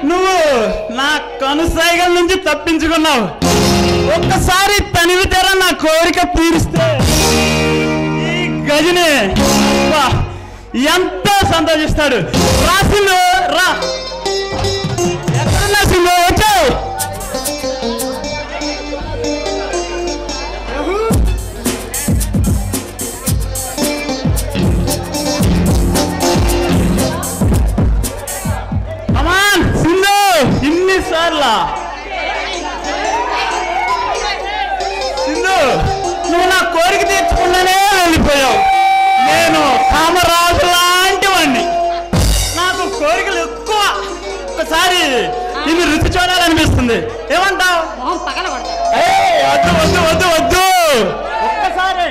నువ్వు నా కనుసైగల నుంచి తప్పించుకున్నావు. ఒక్కసారి తనివి తెర నా కోరిక తీరిస్తే ఈ గజని ఎంతో సంతోషిస్తాడు. రా సింధు, రా. ఎక్కడున్నా సింధు? వచ్చావు. అమాన్ సింధు, ఇన్నిసార్లా సింధు, నువ్వు నా కోరిక తీర్చుకున్నానే వెళ్ళిపోయావు. నేను కామరాజు లాంటి వాడిని, నాకు కోరికలు ఎక్కువ. ఒకసారి నిన్ను రుచి చూడాలనిపిస్తుంది. ఏమంటావు? వద్దు వద్దు వద్దు వద్దు, ఒక్కసారి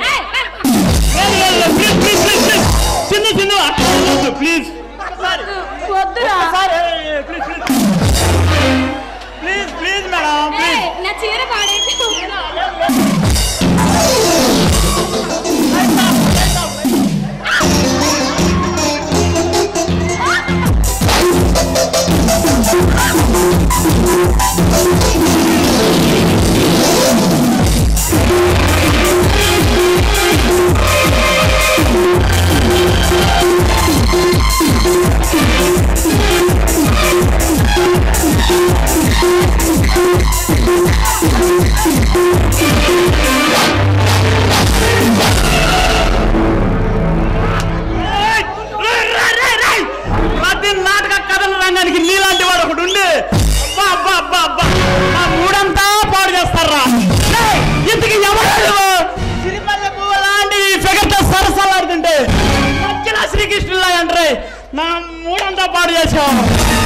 చిన్న చిన్న వద్దు please, please please madam please. నాటక కథల రంగానికి నీలాంటి వాడు ఒకటి ఉండి మా మూడంతా పాడు చేస్తారా? ఇంతకి ఎవరు సిరిమల్లె పువ్వు లాంటి ఫిగర్తో సరసాలాడుతుంటే మధ్యలో శ్రీకృష్ణులా అంటారే, నా మూడంతా పాడు చేసావు.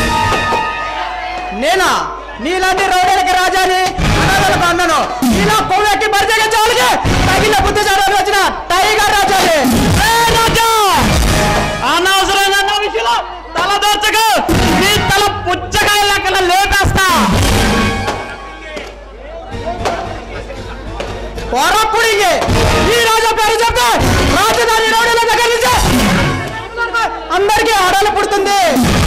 నేనా నీలాంటి రౌడీలకి రాజాని అనాథలకు అన్నను, ఇలా కొవ్వెక్కి పరిచయించే తగిన బుద్ధి చదువు వచ్చిన టైగర్ రాజాని. రాజా అనవసరంగా నా విషయంలో తల దోచకు, నీ తల పుచ్చకాయ లెక్కన లేపేస్తా. పొరప్పుడు ఈ రాజా పేరు చెప్తే రాజధాని రౌడీల దగ్గర నుంచి అందరికీ ఆడాలి పుడుతుంది.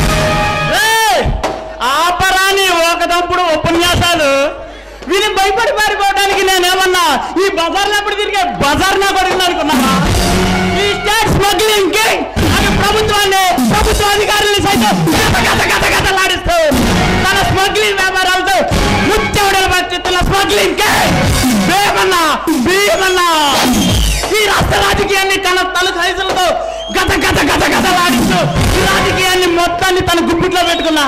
ఆపరాని ఒకదప్పుడు ఉపన్యాసాలు విని భయపడి పారిపోవడానికి నేనేమన్నా ఈ బజార్లో ఎప్పుడు తిరిగే బజార్ నా కొడుకుని అనుకున్నావా? ఈ స్టేట్ స్మగ్లింగ్ కింగ్ అని ప్రభుత్వ అధికారుల్ని సైతం గతలాడిస్తూ తన స్మగ్లింగ్ వ్యాపారాలతో ముచ్చవడలు పట్టుతున్న స్మగ్లింగ్ కింగ్ భీమన్నా ఈ రాష్ట్ర రాజకీయాన్ని తన సైజులతో గతలాడిస్తూ ఈ రాజకీయాన్ని మొత్తాన్ని తన గుప్పిట్లో పెట్టుకున్నా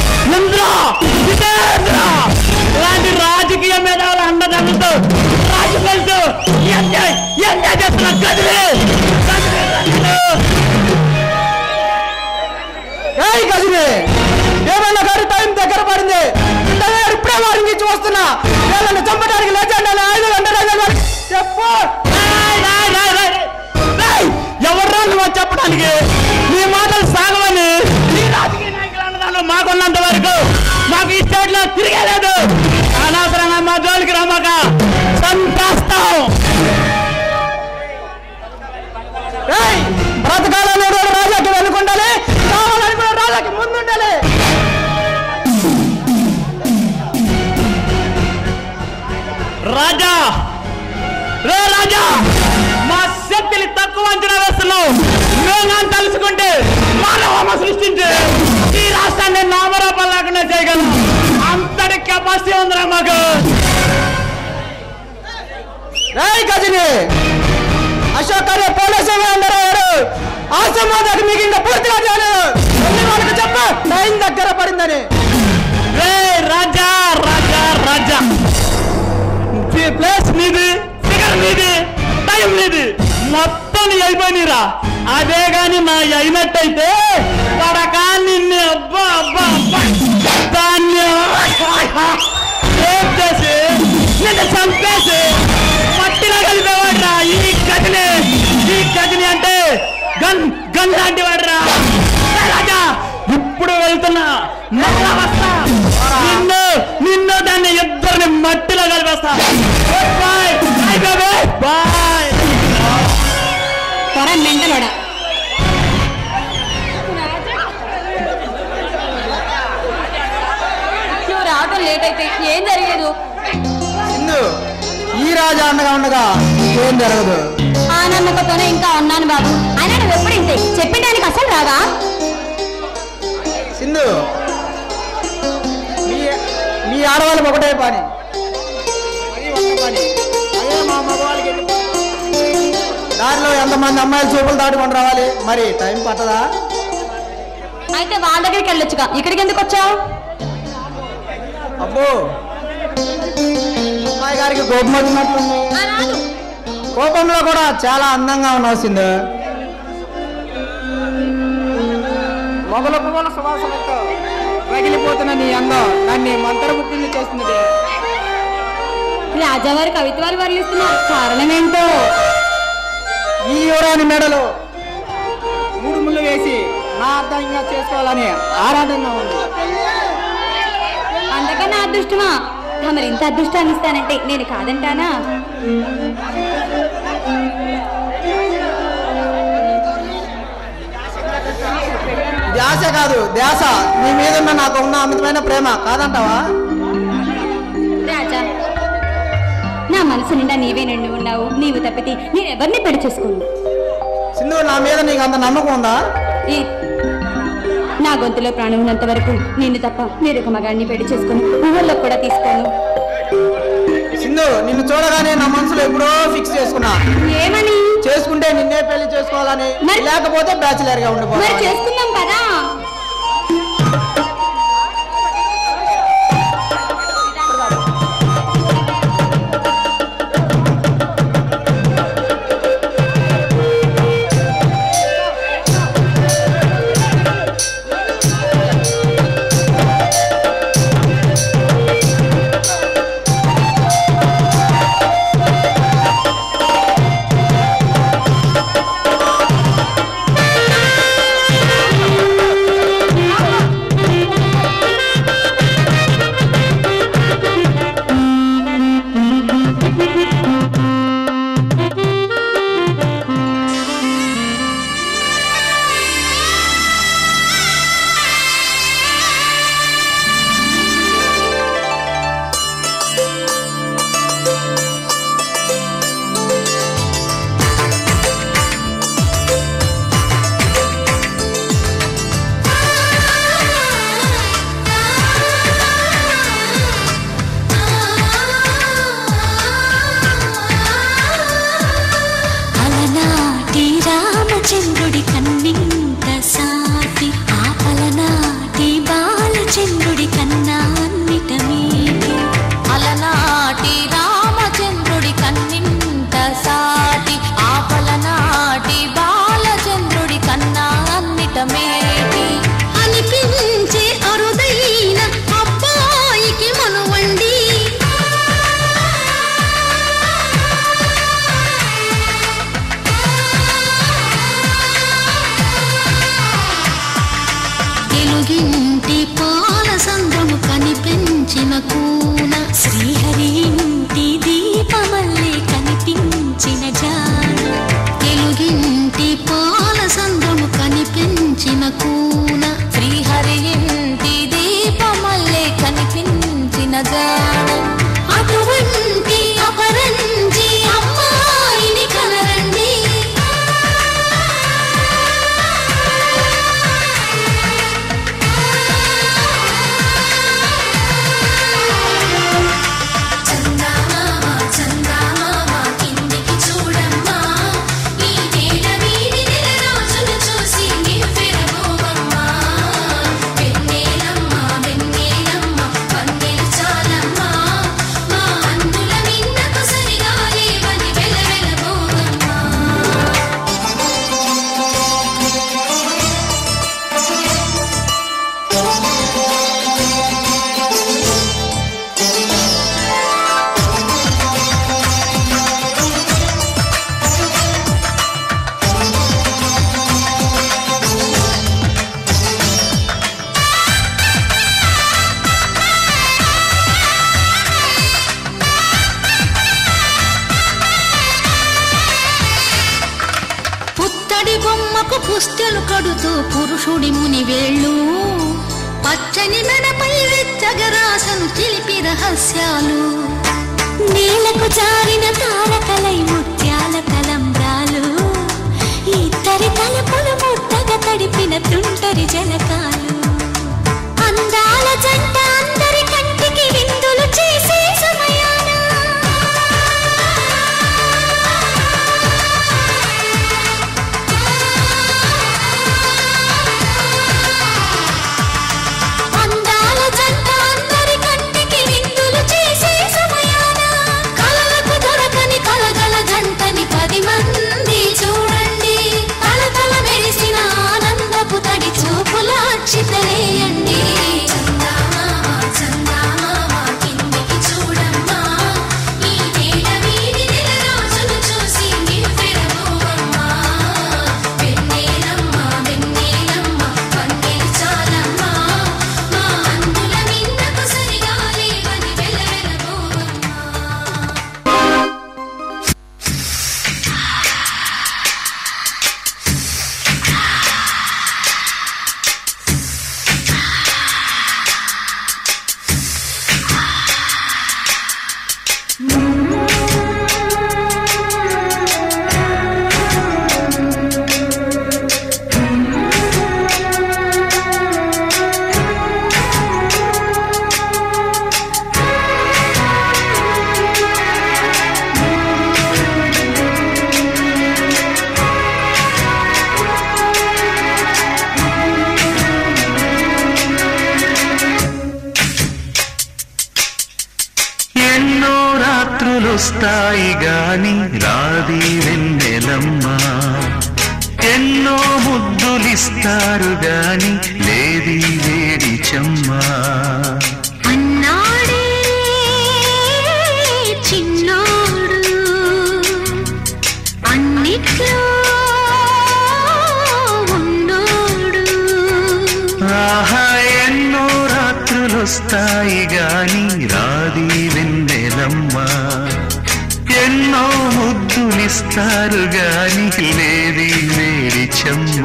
ఇలాంటి రాజకీయ మేధావుల అండదండలతో రాజకీయాలతో ఎంజాయ్ చేస్తున్న గజని ఏమన్నా గారి టైం దగ్గర పడింది. ఇప్పుడే వారించి వస్తున్నా, వీళ్ళని చంపడానికి లేచండి 5 గంటలు చెప్పు. ఎవర్రా నువ్వు చెప్పడానికి? నీ మాటలు సాగవని ఈ రాజకీయ నాయకులు అన్నదాన్ని మాకున్నంత వరకు మాకు ఈ స్టేట్ లో తిరిగేలేదు. అనవసరంగా మా జోలికి రమ్మక సంతాస్తాం. బ్రతకాలని రాజాకి వెనుకుండాలి, కావాలని రాజాకి ముందుండాలి. రాజా రాజా మా శక్తిని తక్కువ అంచనా వేస్తున్నావు. మేము తలుచుకుంటే మానవ సృష్టించి ఈ రాష్ట్రాన్ని నామరూపం లేకుండా చేయగలం అంతటి కెపాసిటీ ఉందిరా మాకు. గజని అశోక్ గారు పోలీసు అందరూ ఆశ్రమానికి మీకు ఇంకా పూర్తిగా చేయలేదు. వాళ్ళకి చెప్ప టైం దగ్గర పడిందని. రాజా రాజా రాజా ప్లేస్ నీది, ఫిగర్ నీది, టైం నీది, మొత్తం అయిపోయినరా. అదే గాని నా అయినట్టయితే పడకా నిన్ను అబ్బా అబ్బా అబ్బా దాన్ని చేసి నిన్ను చంపేసి మట్టిలో కలిపేవాడ్రా ఈ గజని అంటే గన్ లాంటి వాడ్రా. రాజా ఇప్పుడు వెళ్తున్నా, వస్తా, నిన్ను దాన్ని ఇద్దరిని మట్టిలో కలిపేస్తా. Bye bye bye. మెంటలోడా లేట్ అయితే ఏం జరిగేదు? సింధు, ఈ రాజా అండగా ఉండగా ఏం జరగదు. ఆ నమ్మకంతోనే ఇంకా ఉన్నాను బాబు. ఆయన నువ్వు ఎప్పుడు ఇంతే చెప్పిందానికి అసలు రాగా? సింధు, మీ ఆడవాళ్ళకి ఒకటే పని, అది ఒక్క పని. అదే మా మగవాళ్ళకి దారిలో ఎంతమంది అమ్మాయిలు చూపులు దాటుకొని రావాలి, మరి టైం పట్టదా? అయితే వాళ్ళ దగ్గరికి వెళ్ళొచ్చుగా, ఇక్కడికి ఎందుకు వచ్చావు? అబ్బో, అమ్మాయి గారికి కోపం వచ్చినట్లుంది. కోపంలో కూడా చాలా అందంగా ఉన్నావు సింధు. మొగల పువ్వుల సువాసనతో రగిలిపోతున్న నీ అందం నన్ను మంత్రముగ్ధుల్ని చేస్తుంది. రాజావారి కవిత్వాలు వర్ణిస్తున్నారు, కారణం ఏంటో? ఈ యువరాని మెడలో 3 ముళ్ళు వేసి నా అర్థంగా చేసుకోవాలని ఆరాటంగా ఉంది. అందుకన్నా అదృష్టమా? మరి ఇంత అదృష్టాన్ని ఇస్తానంటే నేను కాదంటానా? ధ్యాస కాదు ధ్యాస, నీ మీద నాకు ఉన్న అమితమైన ప్రేమ కాదంటావా? రాజా, నా మనసు నిండా నీవే నిండి ఉన్నావు. నీవు తప్పితే నేనెవరిని పెళ్లి చేసుకోను. సింధు, నా మీద నీకు అంత నమ్మకం ఉందా? నా గొంతులో ప్రాణం ఉన్నంత వరకు నిన్ను తప్ప వేరొక మగాడిని పెళ్లి చేసుకుని ఊళ్ళో కూడా తీసుకోను. సింధు, నిన్ను చూడగానే నా మనసులో ఎప్పుడో ఫిక్స్ చేసుకున్నా. ఏమని? చేసుకుంటే నిన్నే పెళ్లి చేసుకోవాలని, లేకపోతే బ్యాచిలర్ గా ఉండిపోవాలి. చేసుకుందాం కదా. చంద్రుడి కన్నింత సాటి ఆపలనాటి బాలచంద్రుడి కన్నా అన్నిట మీటి. అలనాటి రామచంద్రుడి కన్నింత సాటి ఆపలనాటి బాలచంద్రుడి కన్నా అన్నిట మేటి. అనిపించే అరుదైన అబ్బాయికి మనువండి. తెలుగింటి పాల సంద్రము కనిపించిన కూన శ్రీహరి ఇంటి దీపమల్లే కనిపించిన జాన. తెలుగింటి పాల సంద్రము కనిపించిన కూన శ్రీహరి ఇంటి దీపమల్లే కనిపించిన జాన. అటువంటి అపరంజి అమ్మాయిని కనరండి. పుస్తడి బొమ్మకు పుస్తెలు కడుతూ పురుషుడి ముని వేళ్ళు పచ్చని మెడపై వెచ్చగరాసను చిలిపి రహస్యాలు నీలకు జారిన తారకలై ముత్యాల తలంబ్రాలు ఇద్దరి తలుపులు ముద్దగా తడిపిన తుంటరి జలకాలు అందాల జంట అందరి కంటికి విందులు చేసే సమయాన అందాల జంట అందరి కంటికి విందులు చేసే సమయాన కలలకు దొరకని కలగల జంటని 10 మంది చూడండి తలతల మెరిసిన ఆనందపు తడి చూపుల అక్షితలేయండి వస్తాయి గాని రాది వెన్నెలమ్మ ఎన్నో ముద్దులిస్తారు గాని లేది వేడి చెమ్మ అన్నాడే చిన్నోడు అన్నిట్లో ఉన్నోడు ఆహా ఎన్నో రాత్రులొస్తాయి గాని రాది వెన్నెలమ్మ ఎన్నో ముద్దులిస్తారు గాని లేది వేడి చెమ్మ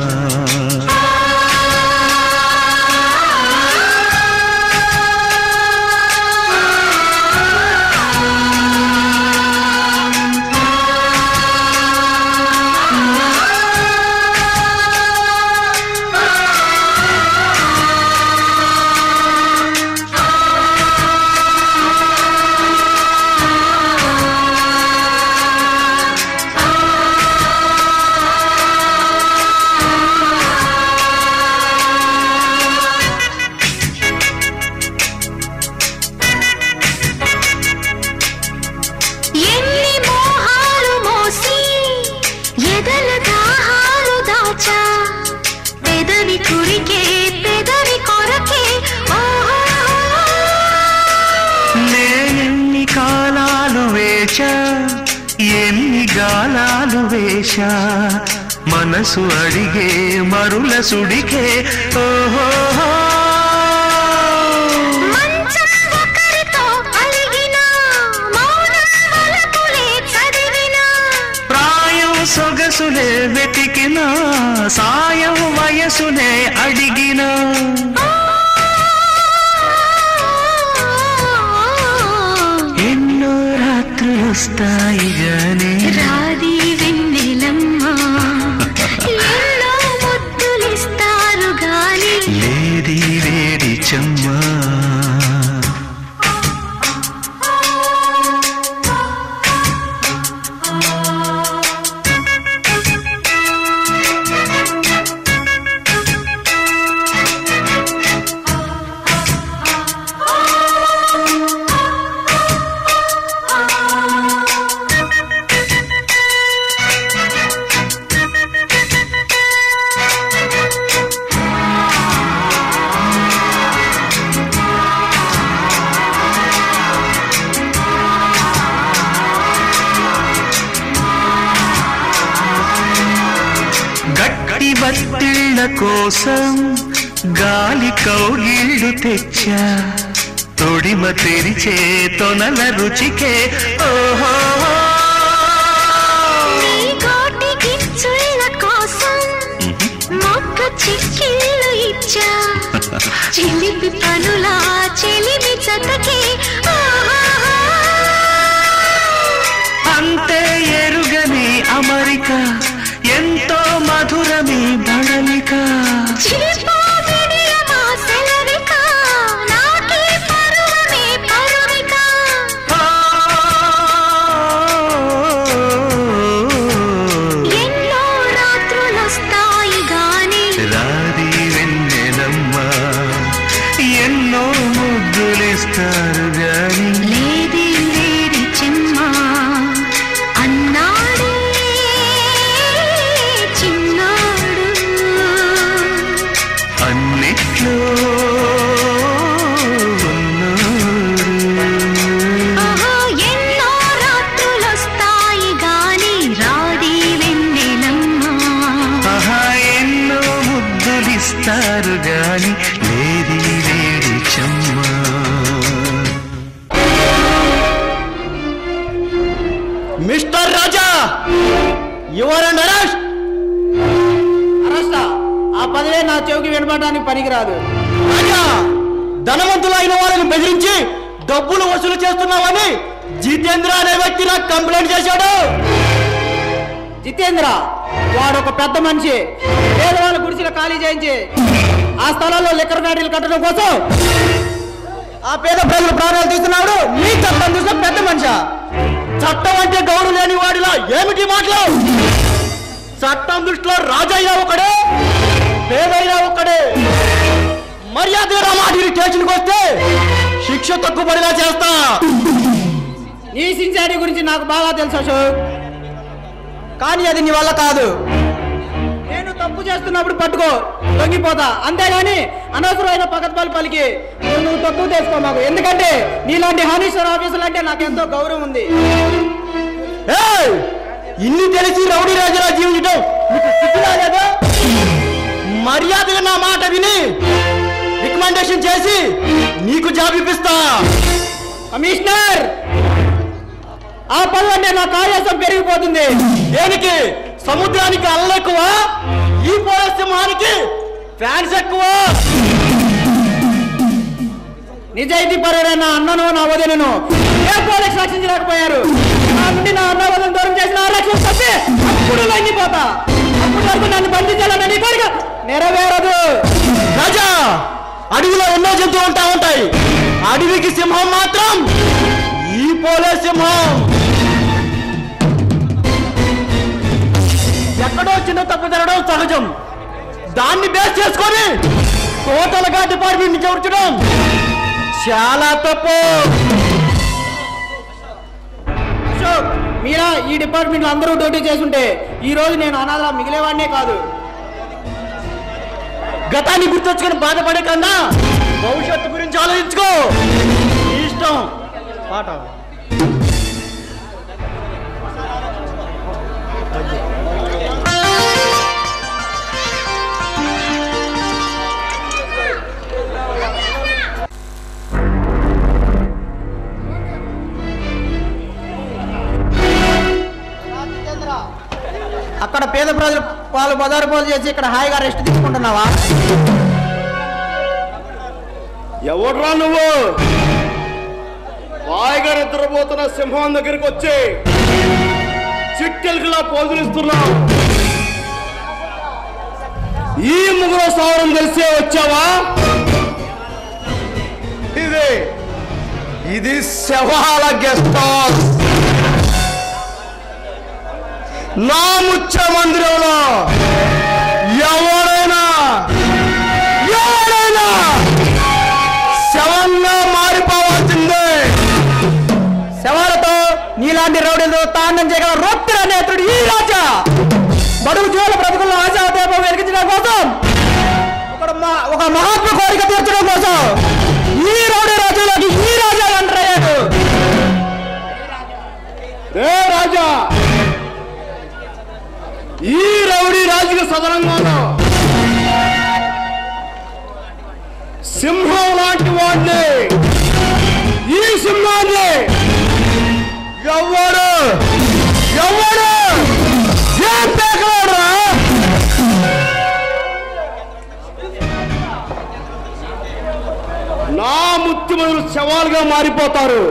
ఎన్ని గాలాలు వేశా మనసు అడిగే మరుల సుడికే ఓహో ప్రాయం సొగసులే వెతికిన సాయం వయసునే అడిగిన వస్తాయి గాని రాది వెన్నెలమ్మ ఎన్నో ముద్దులిస్తారు గాని లేది వేడి చెమ్మ బత్తిళ్ళ కోసం గాలి కౌగిళ్ళు తెచ్చా తొడిమ తెరిచే తొనల రుచికే ఓహో కోసం మొక్క చిక్కిళ్ళు ఇచ్చా చిలిపి పనులా చెలిమి చతకే అంతే ఎరుగని అమరిక ఎంతో మధురమి బడలిక రాది వెన్నెలమ్మ ఎన్నో ముద్దులిస్తారు గాని లేది లేడి చెమ్మ అన్నాడే చిన్నాడు అన్నిట్లో ఎన్నో రాత్రులొస్తాయి గాని రాది వెన్నెలమ్మ ఎన్నో ముద్దులిస్తారు గాని లేది లేడి చెమ్మ mister Raja you're under arrest. ఆ పదవే నా చెవికి వినపడడానికి పనికిరాదు. రాజా, ధనవంతులైన వాళ్ళని బెదిరించి డబ్బులు వసూలు చేస్తున్నావని జితేంద్ర అనే వ్యక్తి నాకు కంప్లైంట్ చేశాడు. జితేంద్ర వాడు ఒక పెద్ద మనిషి. పేదవాళ్ళ గుడిసెలు ఖాళీ చేయించి ఆ స్థలాల్లో లిక్కర్ ఫ్యాక్టరీలు కట్టడం కోసం ఆ పేద ప్రజలు ప్రాణాలు తీస్తున్నాడు. నీ చట్టం చూసిన పెద్ద మనిషి. చట్టం అంటే గౌరవం లేని వాడిలా ఏమిటి మాటలు? చట్టం దృష్టిలో రాజైనా ఒకడే, పేదైనా ఒక్కడే. మర్యాదగా మాటి స్టేషన్కి వస్తే శిక్ష తక్కువ పడిలా చేస్తా. నీ సిన్సియారిటీ గురించి నాకు బాగా తెలుసు అశోక్, కానీ అది నీ వల్ల కాదు. నేను తప్పు చేస్తున్నప్పుడు పట్టుకో, లొంగిపోతా. అంతేగాని అనవసరమైన పకత్పాలు పలికి నువ్వు తక్కువ చేసుకో మాకు. ఎందుకంటే నీలాంటి హానీశ్వర ఆఫీసులు అంటే నాకు ఎంతో గౌరవం ఉంది. ఇన్ని తెలిసి రౌడీ రాజులా జీవించడం నీకు సిగ్గులా లేదా? మర్యాదగా నా మాట విని రికమెండేషన్ చేసి నీకు జాబ్ ఇప్పిస్తా. కమిషనర్, ఆ పనులంటే నా కార్యాసం పెరిగిపోతుంది. దేనికి? సముద్రానికి అల్లలు ఎక్కువ, ఈ పోలీస్ సింహానికి ఫ్యాన్స్ ఎక్కువ. నిజాయితీ పరుడైన అన్నను నా వదినను ఏ పోలీస్ రక్షించలేకపోయారు. నా నుండి నా అన్న వదిన దూరం చేసిన 6 లక్షలు తప్పి అప్పుడు లొంగిపోతా. అప్పటి వరకు నన్ను బంధించాలన్న నీ కోరిక నెరవేరదు. రాజా, అడవిలో ఎన్నో జంతువులు ఉంటాయి. అడవికి సింహం మాత్రం ఈ పోలీస్ సింహం. ఎక్కడో చిన్న తప్పు జరగడం సహజం. దాన్ని బేస్ చేసుకొని టోటల్ గా డిపార్ట్మెంట్ నుంచి వచ్చడం చాలా తప్పు. మీరా ఈ డిపార్ట్మెంట్ లో అందరూ డ్యూటీ చేసుంటే ఈ రోజు నేను అనాథలా మిగిలేవాడినే కాదు. గతాన్ని గుర్తొచ్చుకొని బాధపడే కన్నా భవిష్యత్తు గురించి ఆలోచించుకో. ఇష్టం పాట. అక్కడ పేద ప్రజలు వాళ్ళు బజారు పాలు చేసి ఇక్కడ హాయిగా రెస్ట్ తీసుకుంటున్నావా? ఎవడ్రా నువ్వు? హాయిగా నిద్రపోతున్న సింహం దగ్గరికి వచ్చి చిట్టెలకిలా పోజులిస్తున్నావు. ఈ ముగ్గురు సౌరం తెలిసే వచ్చావా? ఇది శవాల గెస్ట్ హౌస్. నా ముచ్చ మందిరంలో ఎవరైనా శవంగా మారిపోవాల్సిందే. శవాలతో నీలాంటి రౌడీలతో తాండం చేయగల రొట్టెల నేత్రుడు ఈ రాజా. బడుగు జీవుల బ్రతుకుల్లో ఆశాదీపం వెలిగించడం కోసం, ఒక మహాత్మ కోరిక తీర్చడం కోసం ఈ రౌడీ రాజులోకి ఈ రాజా ఎంటర్ అయ్యాడు. ఏ రాజా, ఈ రౌడీ రాజుకి సదరంగాను సింహం లాంటి వాడిని, ఈ సింహాన్ని ఎవడు ఏం పేకలేడురా? నా ముత్తిమలు శవాలుగా మారిపోతారు.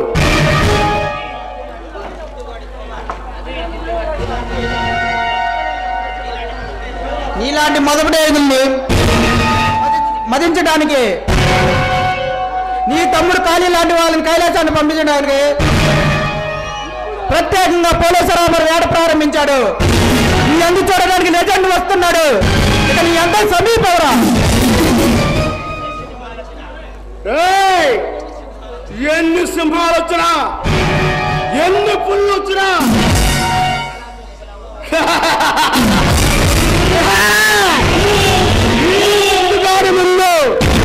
నీలాంటి మొదపడేదుల్ని మదించడానికి, నీ తమ్ముడు కాళీ లాంటి వాళ్ళని కైలాసాన్ని పంపించడానికి ప్రత్యేకంగా పోలీసురావు వేట ప్రారంభించాడు. నీ అందు చూడడానికి లెజెండ్ వస్తున్నాడు. ఇక నీ అంతా సమీపవరా. ఎన్ని సింహాలు వచ్చినా, ఎన్ని పుల్లు వచ్చినా ముందు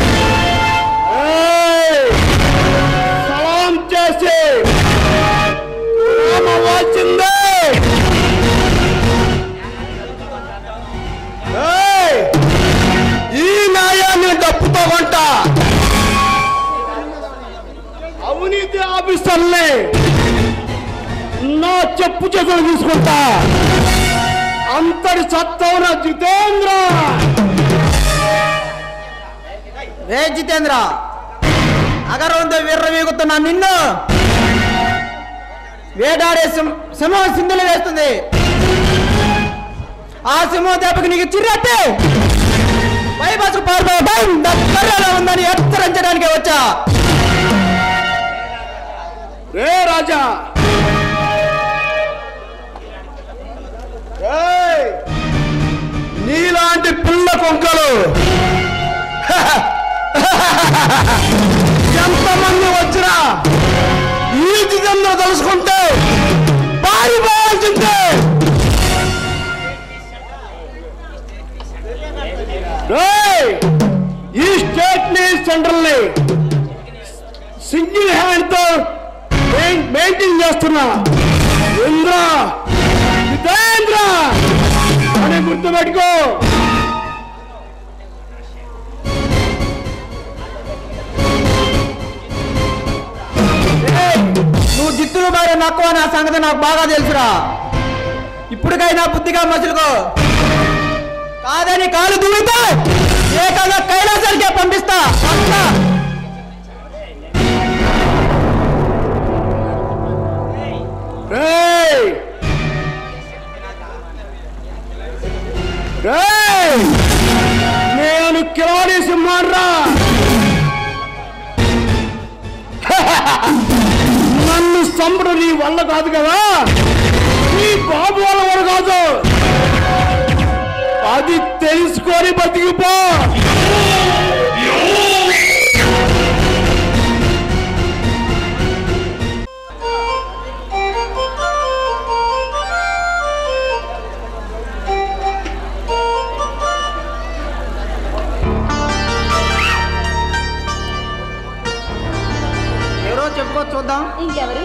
సలాం చేసి వచ్చింది. ఈ న్యాయాన్ని డప్పుతో కొంట అవినీతి ఆఫీసర్లే నా చెప్పు చేతులు తీసుకుంటా. అంతటి సత్తవున జితేంద్ర. రే జితేంద్ర, అగరవంతో విర్రవీగుతున్నా నిన్ను వేటాడే సింహం సింధులు వేస్తుంది. ఆ సింహం దెబ్బకి నీకు చిర్రెత్తి పైబస్కు పారిపోవడం దగ్గరలో ఉందని హెచ్చరించడానికి వచ్చా. రే రాజా, నీలాంటి పిల్ల కొంకలు ఎంతమంది వచ్చినా ఈ జితంలో తెలుసుకుంటే పారిపోవాల్సిందే. ఈ స్టేట్ ని సెంట్రల్ ని సింగిల్ హ్యాండ్ తో మెయింటైన్ చేస్తున్నా ఇంద్ర జితేంద్ర అని గుర్తుపెట్టుకో. నువ్వు జిత్తులు బారే నక్కువ నా సంగతి నాకు బాగా తెలుసురా. ఇప్పటికైనా బుద్ధిగా మసులుకో. కాదని కాలు దువ్వితే ఏకంగా కైలాసానికే పంపిస్తా. నేను కిలాడి సింహాన్రా. నన్ను చంపడం నీ వల్ల కాదు కదా, నీ బాబు వాళ్ళ వల్ల కాదు. అది తెలుసుకొని బతికిపో. చెప్పుకో చూద్దాం. ఇంకెవరు?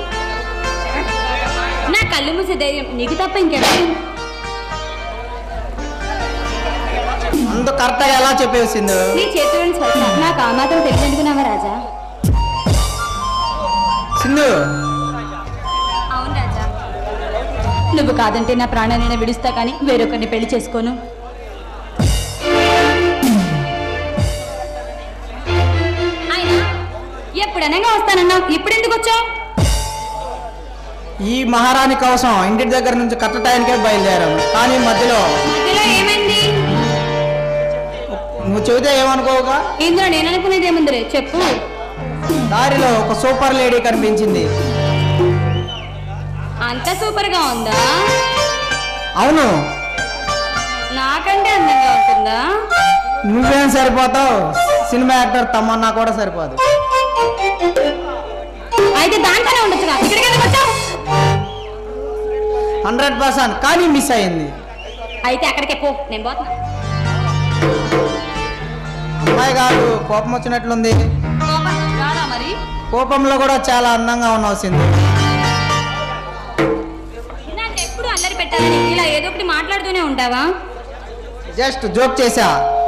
నా కళ్ళు మూసే ధైర్యం నీకు తప్ప ఇంకెవరు? అంత కరెక్ట్ గా ఎలా చెప్పేసింది? నీ చేతులను స్వచ్ఛ. నాకు ఆ మాత్రం తెలియనుకున్నావా రాజా? సింధు. అవును రాజా, నువ్వు కాదంటే నా ప్రాణాన్ని విడుస్తా కానీ వేరొకరిని పెళ్లి చేసుకోను. ఎప్పుడనగా వస్తానన్నావు, ఇప్పుడు ఎందుకు వచ్చావు? ఈ మహారాణి కోసం ఇంటి దగ్గర నుంచి కట్టటానికే బయలుదేరాను. కానీ మధ్యలో ఏమైంది? నువ్వు చెబితే ఏమనుకోవుగా? ఇందులో నేను అనుకునేది ఏముందిరే, చెప్పు. దారిలో ఒక సూపర్ లేడీ కనిపించింది. అంత సూపర్ గా ఉందా? అవును. నాకంటే అందంగా ఉంటుందా? నువ్వేం సరిపోతావు, సినిమా యాక్టర్ తమన్నా కూడా సరిపోదు. అయితే దాంట్లోనే ఉండొచ్చుగా, ఇక్కడికి ఎందుకు వచ్చావు? 100%. కానీ మిస్ అయింది. అయితే అక్కడికే పో, నేను పోతున్నా. అమ్మాయి కాదు, కోపం వచ్చినట్లుంది. రాదా మరి? కోపంలో కూడా చాలా అందంగా ఉన్నావు సింధు. నాకు ఎప్పుడు అల్లరి పెట్టాలని ఇలా ఏదో ఒకటి మాట్లాడుతూనే ఉంటావా? జస్ట్ జోక్ చేశా.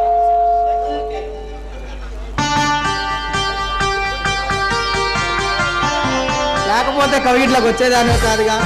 లేకపోతే కవిగిట్లోకి వచ్చేదాన్ని కాదుగా.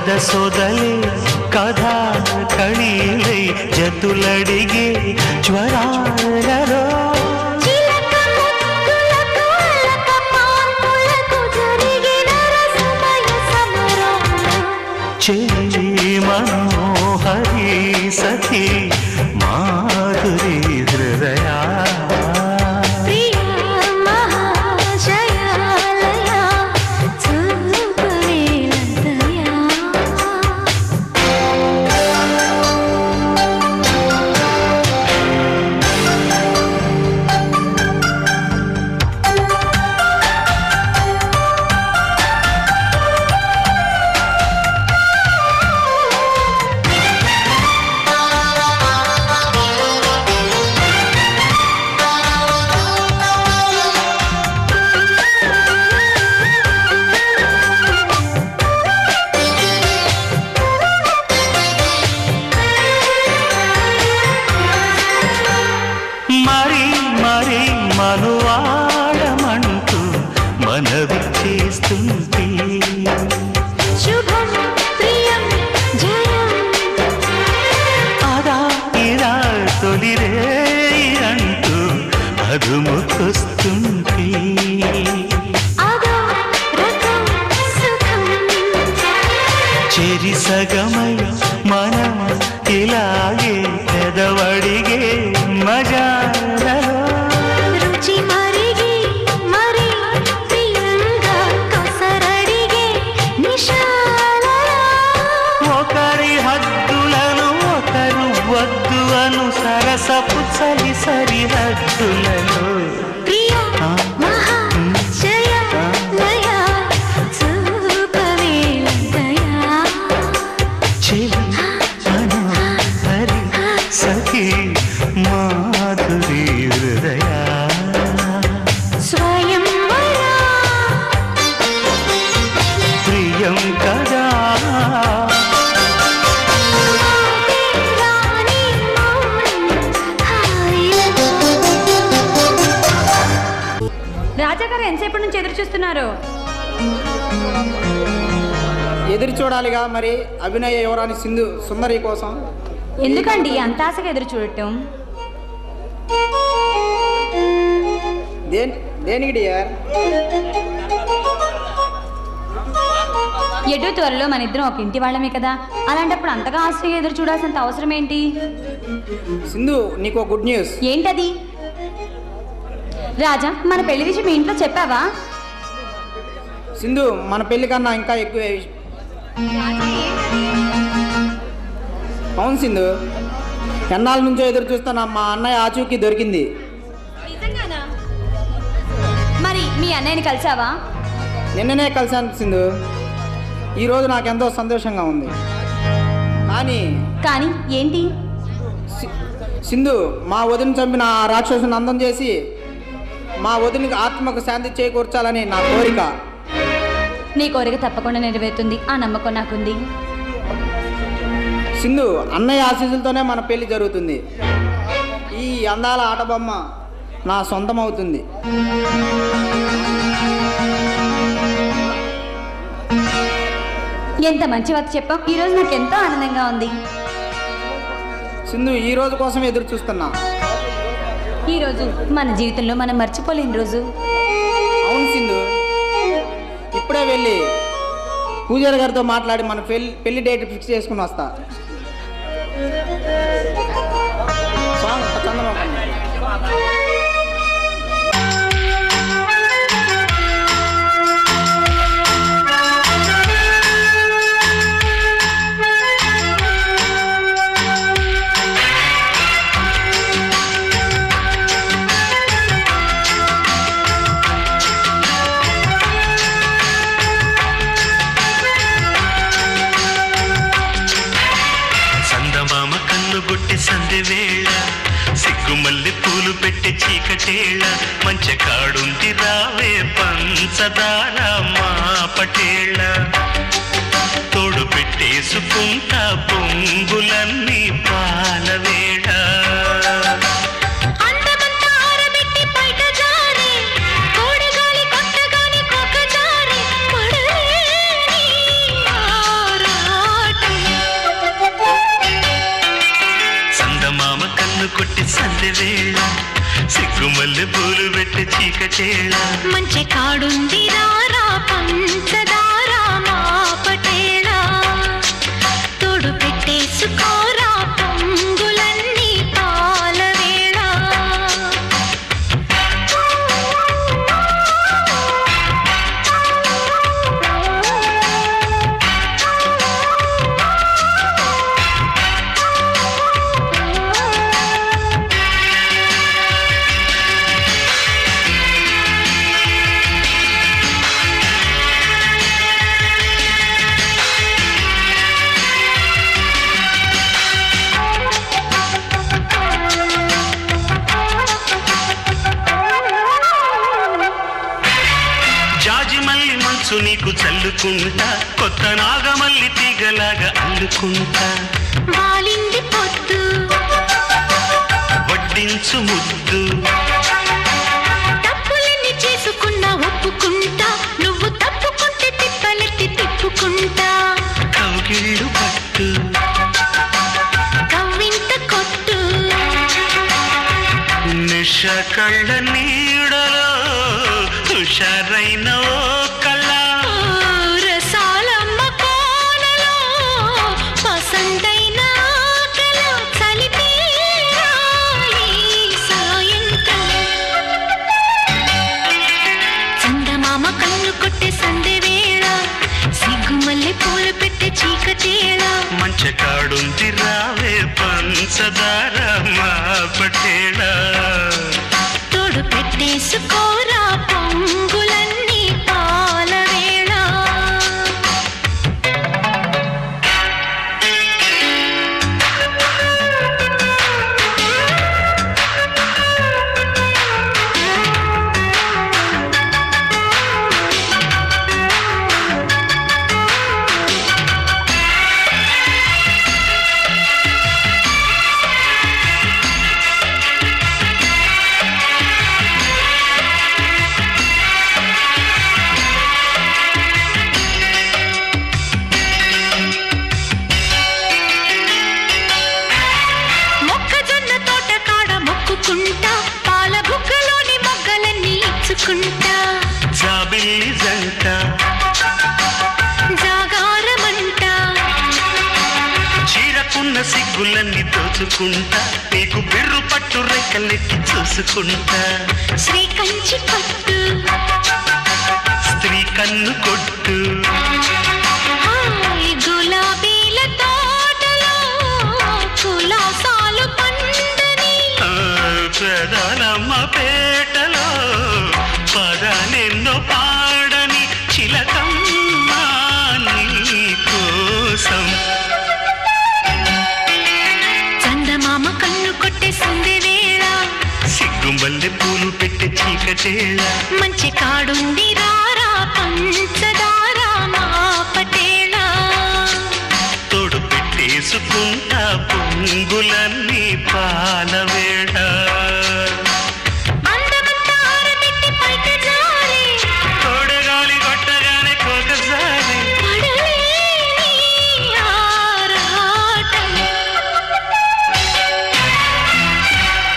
ಸೊದ ಸೊದಲೆ ಕಥಾ ಕಳೀಲೈ ಜತುಲಡಿಗೆ ಜ್ವರಾಲರೋ చెలి మనోహరి సఖి మాధురి హృదయ మనువాడమంటూ మనవి చేస్తుంది శుభం ప్రియం జయం అదా ఇదా తొలిరే అంటూ అదుముకొస్తుంది అదో రకం సుఖం చెరి సగమై మనం ఇలాగే పెదవడిగే మజాలలో రుచి మరిగి మరి ప్రియంగా కసరడిగే నిశాలలో ఒకరి హద్దులను ఒకరు వద్దు అను సరసపు చలి సరిహద్దులను ప్రియ మహా జయ లయ చూపవేళ దయా చెలి మనోహరి సఖి మాధురి హృదయ స్వయం వరా ప్రియం కదా రాణి మౌనం హాయిగా రాజాగారు ఎంతసేపటి నుంచి ఎదురు చూస్తున్నారు? ఎదురు చూడాలిగా మరి అభినయ యువరాణి సింధు సుందరి కోసం. ఎందుకండి అంత ఆశగా ఎదురు చూడటం? దేనికి డియర్? ఎటు త్వరలో మన ఇద్దరం ఒక ఇంటి వాళ్ళమే కదా, అలాంటప్పుడు అంతగా ఆశగా ఎదురు చూడాల్సినంత అవసరం ఏంటి? సింధు నీకు గుడ్ న్యూస్. ఏంటది? రాజా, మన పెళ్లి విషయం మీ ఇంట్లో చెప్పావా? సింధు మన పెళ్లి కన్నా ఇంకా ఎక్కువ అవును సింధు, ఎన్నాళ్ళ నుంచో ఎదురు చూస్తున్నా మా అన్నయ్య ఆచూకీ దొరికింది. మరి మీ అన్నయ్యని కలిసావా? నిన్ననే కలిశాను సింధు. ఈరోజు నాకెంతో సంతోషంగా ఉంది. కానీ ఏంటి? సింధు మా వదిన చంపిన ఆ రాక్షసుని అందం చేసి మా వదినికి ఆత్మకు శాంతి చేకూర్చాలని నా కోరిక. నీ కోరిక తప్పకుండా నెరవేరుతుంది, ఆ నమ్మకం నాకుంది. సింధు అన్నయ్య ఆశీస్సులతోనే మన పెళ్లి జరుగుతుంది. ఈ అందాల ఆటబొమ్మ నా సొంతం అవుతుంది. ఎంత మంచి వార్త చెప్పావు. ఈరోజు నాకు ఎంతో ఆనందంగా ఉంది. సింధు ఈ రోజు కోసం ఎదురు చూస్తున్నా. ఈరోజు మన జీవితంలో మనం మర్చిపోలేని రోజు. అవును సింధు, ఇప్పుడే వెళ్ళి పూజారి గారితో మాట్లాడి మన పెళ్లి డేట్ ఫిక్స్ చేసుకుని వస్తా. గుట్టి సంధి వేళ సిగ్గుమల్లి పూలు పెట్టి చీకటేళ మంచి కాడుంది రావే పంచదార మా పటేళ తోడు పెట్టేసుకుంటా పొంగులన్నీ పాల వేళ ఆరా సందె వేళ సిగ్గుమల్లె పూలు పెట్టి చీకటేళ మంచి కాడుంది రారా పంచదార మా పటేళ తోడు పెట్టేసుకోరా పొంగులన్నీ పాల వేళ నీకు చల్లుకుంటా కొత్త నాగమల్లి తీగలాగా అల్లుకుంటా వాలింది పొద్దు వడ్డించు ముద్దు తప్పులన్నీ చేసుకున్నా ఒప్పుకుంటా నువ్వు తప్పుకుంటే తిప్పలెత్తి తిప్పుకుంటా కౌగిళ్ళు పట్టు కవ్వింత కొట్టు నిష కళ్ళ నీడలో హుషారైన మంచకాడుంది రావే పంచదార మా పటేళ తోడు పెట్టేసుకోరా పొంగులన్నీ పాల వేళ పాల బుగ్గలోని మొగ్గలన్నీ ఇచ్చుకుంటా జాబిల్లి జంట జాగారమంట చీరకున్న సిగ్గులన్నీ దోచుకుంటా నీకు బిర్రు పట్టు రెక్కలెట్టి చూసుకుంటా శ్రీ కంచి పట్టు స్త్రీ కన్ను కొట్టు గులాబీల తోటలో కులాసాలు ప్రధానమ్మ పేటలో పదాలెన్నో పాడని చిలకమ్మ నీ కోసం చందమామ కన్ను కొట్టే సందె వేళ సిగ్గుమల్లె పూలు పెట్టి చీకటేళ మంచి కాడుంది రారా పంచదార మా పటేళ తోడు పెట్టేసుకుంటా పొంగులన్నీ పాల వేళ